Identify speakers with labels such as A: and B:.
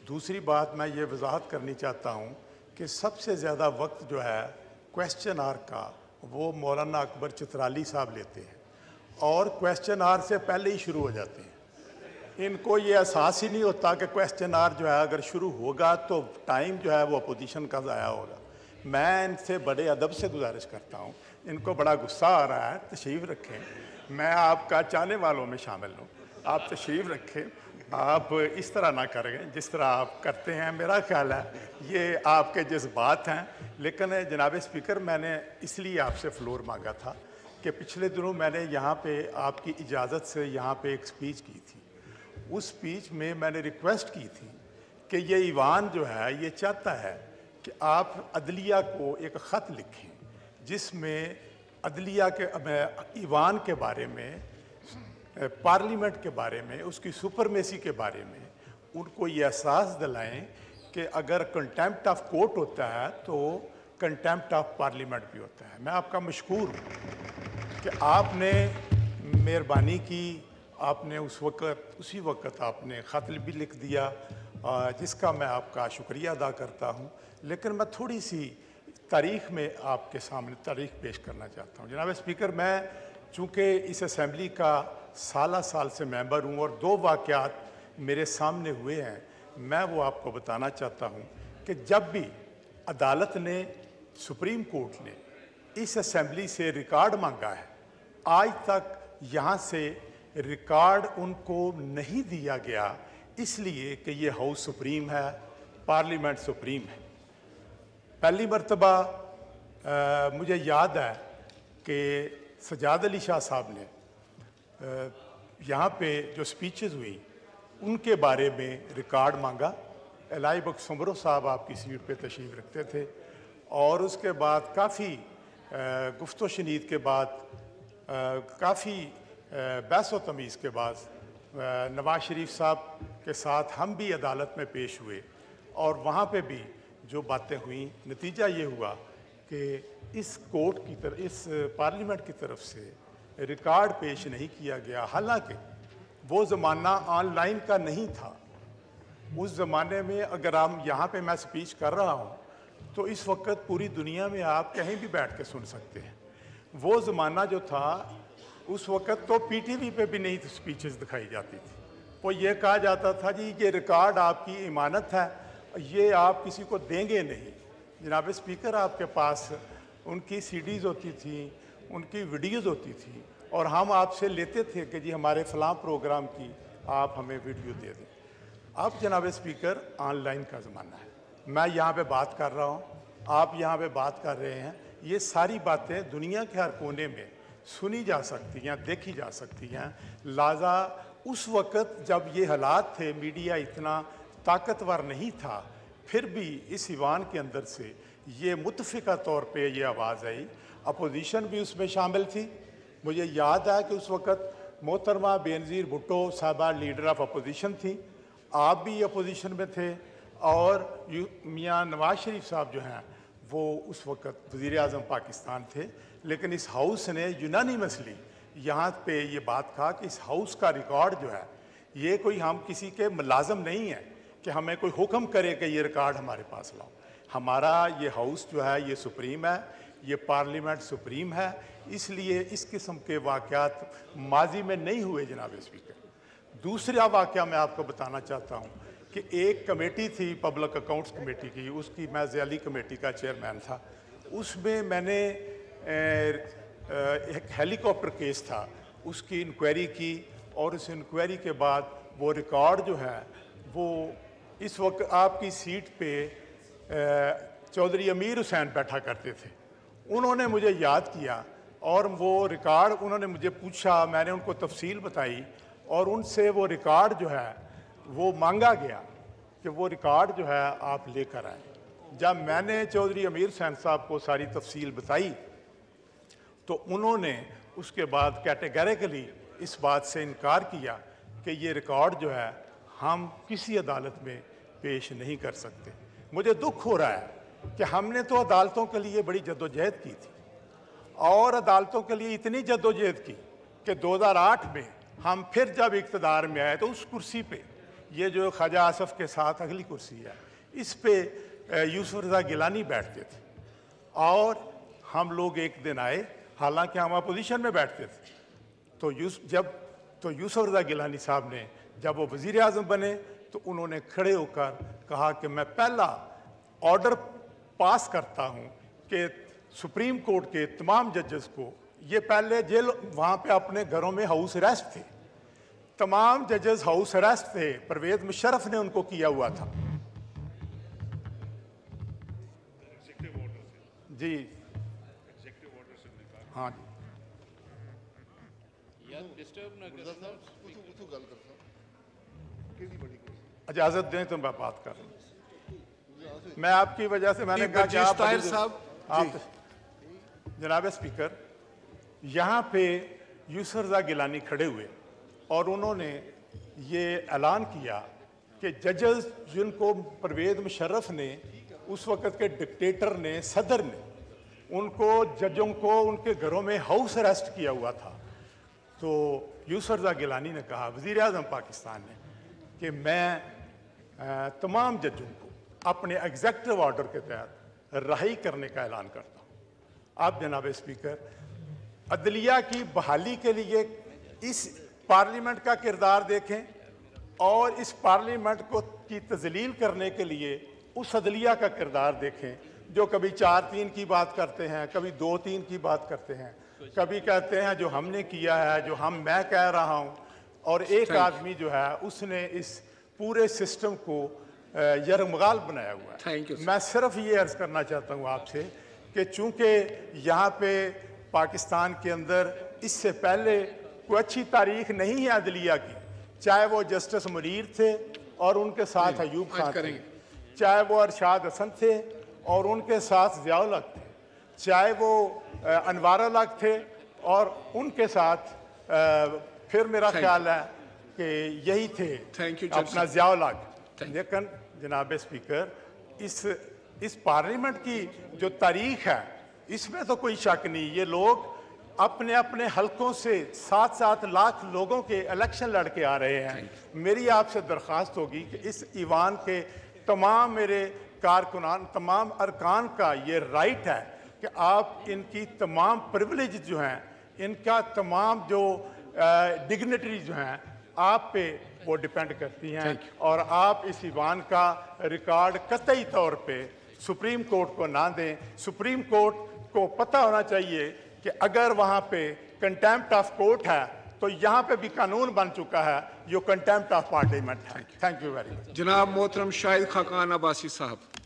A: दूसरी बात मैं ये वजाहत करनी चाहता हूँ कि सबसे ज़्यादा वक्त जो है क्वेश्चन आवर का वो मौलाना अकबर चित्राली साहब लेते हैं और क्वेश्चन आवर से पहले ही शुरू हो जाते हैं। इनको ये एहसास ही नहीं होता कि क्वेश्चन आवर जो है अगर शुरू होगा तो टाइम जो है वो अपोजिशन का ज़ाया होगा। मैं इनसे बड़े अदब से गुजारिश करता हूँ, इनको बड़ा गुस्सा आ रहा है, तशरीफ़ रखें, मैं आपका चाहने वालों में शामिल हूँ, आप तशरीफ़ रखें, आप इस तरह ना करें जिस तरह आप करते हैं। मेरा ख्याल है ये आपके जज्बात हैं। लेकिन जनाब स्पीकर, मैंने इसलिए आपसे फ्लोर मांगा था कि पिछले दिनों मैंने यहाँ पे आपकी इजाज़त से यहाँ पे एक स्पीच की थी। उस स्पीच में मैंने रिक्वेस्ट की थी कि ये ईवान जो है ये चाहता है कि आप अदलिया को एक ख़त लिखें जिसमें अदलिया के ईवान के बारे में, पार्लियामेंट के बारे में, उसकी सुपरमेसी के बारे में उनको ये एहसास दिलाएं कि अगर कंटेम्प्ट ऑफ कोर्ट होता है तो कंटेम्प्ट ऑफ पार्लियामेंट भी होता है। मैं आपका मशकूर हूँ कि आपने मेहरबानी की, आपने उसी वक्त आपने ख़त भी लिख दिया, जिसका मैं आपका शुक्रिया अदा करता हूँ। लेकिन मैं थोड़ी सी तारीख़ में आपके सामने तारीख़ पेश करना चाहता हूँ। जनाब स्पीकर, मैं चूँकि इस असम्बली का साल से मेंबर हूँ और दो वाक़यात मेरे सामने हुए हैं, मैं वो आपको बताना चाहता हूँ कि जब भी अदालत ने, सुप्रीम कोर्ट ने इस असम्बली से रिकॉर्ड मांगा है, आज तक यहाँ से रिकॉर्ड उनको नहीं दिया गया, इसलिए कि ये हाउस सुप्रीम है, पार्लियामेंट सुप्रीम है। पहली मरतबा मुझे याद है कि सजाद अली शाह साहब ने यहाँ पे जो स्पीचेस हुई उनके बारे में रिकॉर्ड मांगा। एलाई बख्श समरो साहब आपकी सीट पे तशरीफ़ रखते थे और उसके बाद काफ़ी गुफ्तो शनीद के बाद, काफ़ी बहस व तमीज़ के बाद नवाज शरीफ साहब के साथ हम भी अदालत में पेश हुए और वहाँ पे भी जो बातें हुई, नतीजा ये हुआ कि इस कोर्ट की तरफ, इस पार्लियामेंट की तरफ से रिकॉर्ड पेश नहीं किया गया। हालांकि वो ज़माना ऑनलाइन का नहीं था। उस ज़माने में अगर हम यहाँ पे मैं स्पीच कर रहा हूँ तो इस वक्त पूरी दुनिया में आप कहीं भी बैठ के सुन सकते हैं। वो ज़माना जो था उस वक्त तो पीटीवी पे भी नहीं स्पीचेस दिखाई जाती थी। वो ये कहा जाता था जी ये रिकॉर्ड आपकी इमानत है, ये आप किसी को देंगे नहीं। जनाब स्पीकर, आपके पास उनकी सीडीज़ होती थी, उनकी वीडियोज़ होती थी और हम आपसे लेते थे कि जी हमारे फ़लाँ प्रोग्राम की आप हमें वीडियो दे दें। अब जनाब स्पीकर ऑनलाइन का ज़माना है, मैं यहाँ पे बात कर रहा हूँ, आप यहाँ पे बात कर रहे हैं, ये सारी बातें दुनिया के हर कोने में सुनी जा सकती हैं, देखी जा सकती हैं। लिहाजा उस वक़्त जब ये हालात थे, मीडिया इतना ताकतवर नहीं था, फिर भी इस ईवान के अंदर से ये मुतफ़िका तौर पे ये आवाज़ आई। अपोजिशन भी उसमें शामिल थी। मुझे याद है कि उस वक़्त मोहतरमा बेनज़ीर भुट्टो साहबा लीडर ऑफ अपोजिशन थी, आप भी अपोजिशन में थे और मियाँ नवाज शरीफ साहब जो हैं वो उस वक़्त वज़ीर-ए-आज़म पाकिस्तान थे। लेकिन इस हाउस ने यूनानिमसली यहाँ पे ये बात कहा कि इस हाउस का रिकॉर्ड जो है ये कोई, हम किसी के मुलाज़म नहीं हैं कि हमें कोई हुक्म करे कि ये रिकॉर्ड हमारे पास लाओ। हमारा ये हाउस जो है ये सुप्रीम है, ये पार्लियामेंट सुप्रीम है, इसलिए इस किस्म के वाक़यात माजी में नहीं हुए। जनाब स्पीकर, दूसरा वाक़या मैं आपको बताना चाहता हूँ कि एक कमेटी थी पब्लिक अकाउंट्स कमेटी की, उसकी मैं ज़ियाली कमेटी का चेयरमैन था। उसमें मैंने एक हेलीकॉप्टर केस था, उसकी इंक्वायरी की और उस इंक्वायरी के बाद वो रिकॉर्ड जो है वो इस वक्त आपकी सीट पे चौधरी अमीर हुसैन बैठा करते थे। उन्होंने मुझे याद किया और वो रिकॉर्ड उन्होंने मुझे पूछा, मैंने उनको तफसील बताई और उनसे वो रिकॉर्ड जो है वो मांगा गया कि वो रिकॉर्ड जो है आप लेकर आएँ। जब मैंने चौधरी अमीर हुसैन साहब को सारी तफसील बताई तो उन्होंने उसके बाद कैटेगरिकली इस बात से इनकार किया कि ये रिकॉर्ड जो है हम किसी अदालत में पेश नहीं कर सकते। मुझे दुख हो रहा है कि हमने तो अदालतों के लिए बड़ी जद्दोजहद की थी और अदालतों के लिए इतनी जद्दोजहद की कि 2008 में हम फिर जब इक़्तिदार में आए तो उस कुर्सी पे ये जो ख्वाजा आसफ के साथ अगली कुर्सी है, इस पे यूसुफ रज़ा गिलानी बैठते थे और हम लोग एक दिन आए, हालांकि हम अपोजिशन में बैठते थे, तो यूसुफ रज़ा गिलानी साहब ने जब वो वज़ीर आज़म बने तो उन्होंने खड़े होकर कहा कि मैं पहला ऑर्डर पास करता हूं कि सुप्रीम कोर्ट के तमाम जजेस को, ये पहले जेल वहाँ पे अपने घरों में हाउस अरेस्ट थे, तमाम जजेस हाउस अरेस्ट थे, परवेज मुशर्रफ ने उनको किया हुआ था। जी हाँ जी, इजाजत दें तो मैं बात कर रहा हूँ। मैं आपकी वजह से मैंने कहा कि आप जनाब स्पीकर, यहाँ पे यूसुफ रज़ा गिलानी खड़े हुए और उन्होंने ये ऐलान किया कि जजेस जिनको परवेज मुशर्रफ ने, उस वक़्त के डिक्टेटर ने, सदर ने, उनको जजों को उनके घरों में हाउस अरेस्ट किया हुआ था, तो यूसुफ रज़ा गिलानी ने कहा, वज़ीर आज़म पाकिस्तान ने, कि मैं तमाम जजों को अपने एग्जेक्टिव ऑर्डर के तहत रिहाई करने का ऐलान करता हूँ। आप जनाब स्पीकर, अदलिया की बहाली के लिए इस पार्लियामेंट का किरदार देखें और इस पार्लियामेंट को की तजलील करने के लिए उस अदलिया का किरदार देखें जो कभी 4-3 की बात करते हैं, कभी 2-3 की बात करते हैं, कभी कहते हैं जो हमने किया है, जो मैं कह रहा हूँ, और एक आदमी जो है उसने इस पूरे सिस्टम को यरमगाल बनाया हुआ है। मैं सिर्फ ये अर्ज करना चाहता हूँ आपसे कि चूंकि यहाँ पे पाकिस्तान के अंदर इससे पहले कोई अच्छी तारीख नहीं है अदलिया की, चाहे वो जस्टिस मुनीर थे और उनके साथ अयूब खान थे, चाहे वो अरशाद हसन थे और उनके साथ ज़ियाउल हक थे, चाहे वो अनवारुल हक थे और उनके साथ फिर मेरा ख्याल है कि यही थे अपना ज़ियाउल हक। लेकिन जनाब स्पीकर, इस पार्लियामेंट की जो तारीख है इसमें तो कोई शक नहीं, ये लोग अपने अपने हलकों से 7-7 लाख लोगों के इलेक्शन लड़के आ रहे हैं। मेरी आपसे दरख्वास्त होगी कि इस ईवान के तमाम मेरे कारकुनान, तमाम अरकान का ये राइट है कि आप इनकी तमाम प्रिविलेज जो हैं, इनका तमाम जो डिग्निटरी जो हैं आप पे वो डिपेंड करती हैं, और आप इस ईवान का रिकॉर्ड कतई तौर पे सुप्रीम कोर्ट को ना दें। सुप्रीम कोर्ट को पता होना चाहिए कि अगर वहाँ पे कंटेम्प्ट ऑफ कोर्ट है तो यहाँ पे भी कानून बन चुका है, जो कंटेम्प्ट ऑफ पार्लियामेंट है। Thank you very much.
B: जनाब मोहतरम शाहिद खाकान अब्बासी साहब।